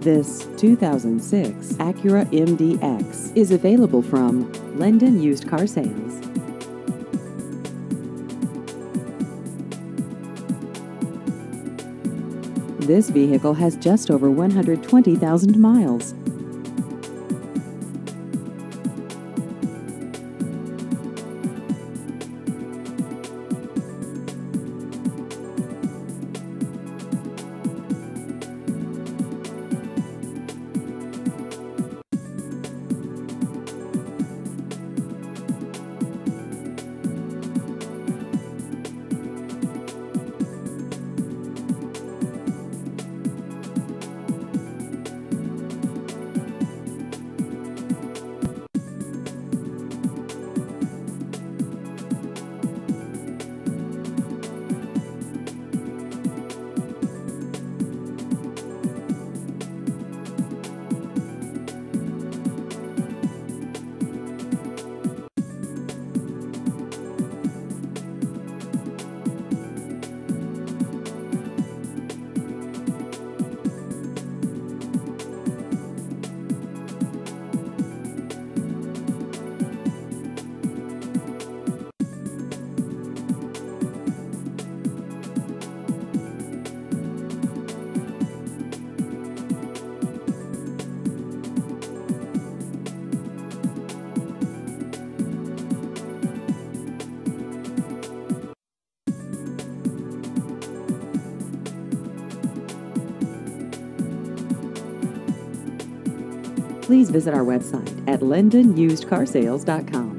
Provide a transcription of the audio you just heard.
This 2006 Acura MDX is available from Lendon Used Car Sales. This vehicle has just over 120,000 miles. Please visit our website at LendonUsedCarsales.com.